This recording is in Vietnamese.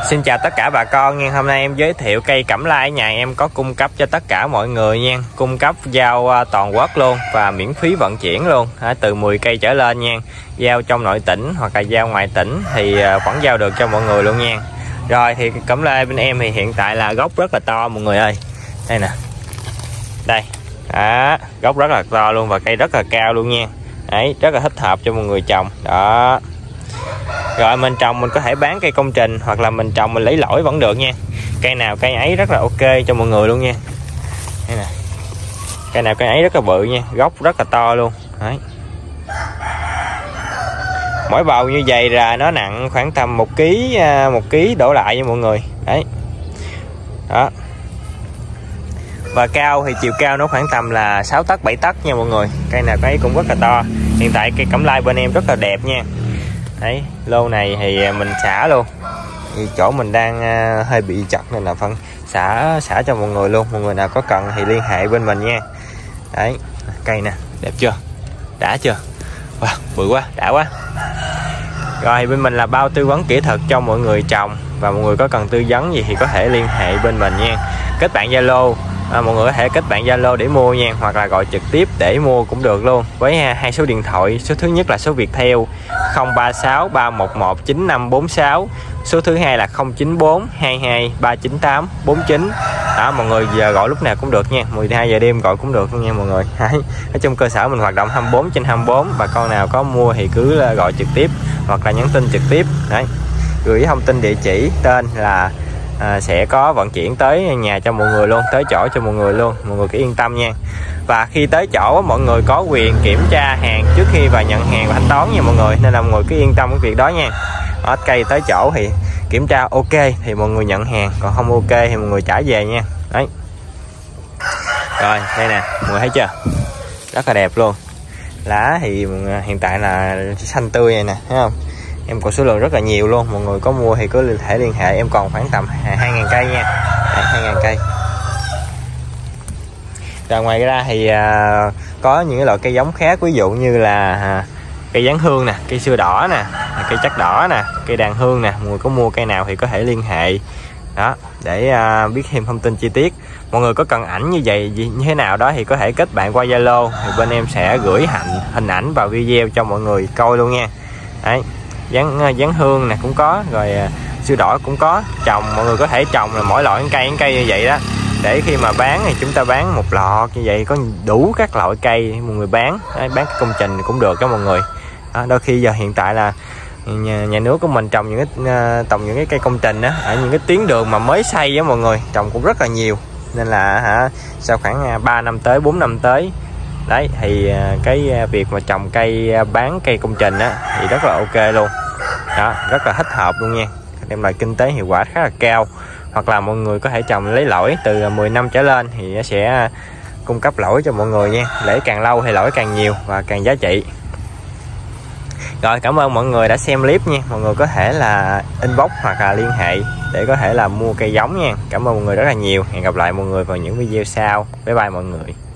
Xin chào tất cả bà con nha. Hôm nay em giới thiệu cây cẩm lai ở nhà em có cung cấp cho tất cả mọi người nha. Cung cấp giao toàn quốc luôn và miễn phí vận chuyển luôn, từ 10 cây trở lên nha. Giao trong nội tỉnh hoặc là giao ngoài tỉnh thì vẫn giao được cho mọi người luôn nha. Rồi thì cẩm lai bên em thì hiện tại là gốc rất là to mọi người ơi. Đây nè. Đây. Đó, gốc rất là to luôn và cây rất là cao luôn nha. Đấy, rất là thích hợp cho mọi người trồng. Đó. Rồi mình trồng mình có thể bán cây công trình hoặc là mình trồng mình lấy lỗi vẫn được nha. Cây nào cây ấy rất là ok cho mọi người luôn nha. Đây nè. Cây nào cây ấy rất là bự nha, gốc rất là to luôn. Đấy. Mỗi bầu như vậy là nó nặng khoảng tầm 1 kg đổ lại nha mọi người. Đấy. Đó. Và cao thì chiều cao nó khoảng tầm là 6 tấc 7 tấc nha mọi người. Cây nào cây cũng rất là to. Hiện tại cây cẩm lai bên em rất là đẹp nha. Đấy, lô này thì mình xả luôn. Thì chỗ mình đang hơi bị chật nên là phân xả cho mọi người luôn. Mọi người nào có cần thì liên hệ bên mình nha. Đấy, cây nè, đẹp chưa? Đã chưa? Wow, bự quá, đã quá. Rồi bên mình là bao tư vấn kỹ thuật cho mọi người trồng. Và mọi người có cần tư vấn gì thì có thể liên hệ bên mình nha. Kết bạn Zalo, mọi người có thể kết bạn Zalo để mua nha, hoặc là gọi trực tiếp để mua cũng được luôn. Với 2 số điện thoại, số thứ nhất là số Viettel 036 311 9546, số thứ hai là 094 22 398 49. Đó, mọi người giờ gọi lúc nào cũng được nha, 12 giờ đêm gọi cũng được nha mọi người. Ở trong cơ sở mình hoạt động 24/24, bà con nào có mua thì cứ gọi trực tiếp hoặc là nhắn tin trực tiếp. Đấy, gửi thông tin địa chỉ tên là sẽ có vận chuyển tới nhà cho mọi người luôn, tới chỗ cho mọi người luôn, mọi người cứ yên tâm nha. Và khi tới chỗ mọi người có quyền kiểm tra hàng trước khi và nhận hàng và thanh toán nha mọi người, nên là mọi người cứ yên tâm cái việc đó nha. Ở cây tới chỗ thì kiểm tra ok thì mọi người nhận hàng, còn không ok thì mọi người trả về nha. Đấy. Rồi đây nè, mọi người thấy chưa, rất là đẹp luôn. Lá thì hiện tại là xanh tươi này nè, thấy không? Em còn số lượng rất là nhiều luôn, mọi người có mua thì cứ thể liên hệ, em còn khoảng tầm 2.000 cây nha. 2.000 cây. Rồi ngoài ra thì có những loại cây giống khác, ví dụ như là cây giáng hương nè, cây sưa đỏ nè, cây chắc đỏ nè, cây đàn hương nè, mọi người có mua cây nào thì có thể liên hệ đó để biết thêm thông tin chi tiết. Mọi người có cần ảnh như vậy như thế nào đó thì có thể kết bạn qua Zalo, thì bên em sẽ gửi hình ảnh vào video cho mọi người coi luôn nha. Đấy, giáng hương nè cũng có, rồi sưa đỏ cũng có. Trồng mọi người có thể trồng là mỗi loại cây như vậy đó, để khi mà bán thì chúng ta bán một lọt như vậy, có đủ các loại cây mọi người bán. Đấy, bán cái công trình cũng được đó mọi người. Đó, đôi khi giờ hiện tại là nhà nước của mình trồng những cái cây công trình á, ở những cái tuyến đường mà mới xây á mọi người, trồng cũng rất là nhiều, nên là sau khoảng 3 năm tới 4 năm tới đấy thì cái việc mà trồng cây bán cây công trình á thì rất là ok luôn đó, rất là thích hợp luôn nha, đem lại kinh tế hiệu quả khá là cao. Hoặc là mọi người có thể trồng lấy lỗi từ 10 năm trở lên thì nó sẽ cung cấp lỗi cho mọi người nha, để càng lâu thì lỗi càng nhiều và càng giá trị. Rồi, cảm ơn mọi người đã xem clip nha. Mọi người có thể là inbox hoặc là liên hệ để có thể là mua cây giống nha. Cảm ơn mọi người rất là nhiều. Hẹn gặp lại mọi người vào những video sau. Bye bye mọi người.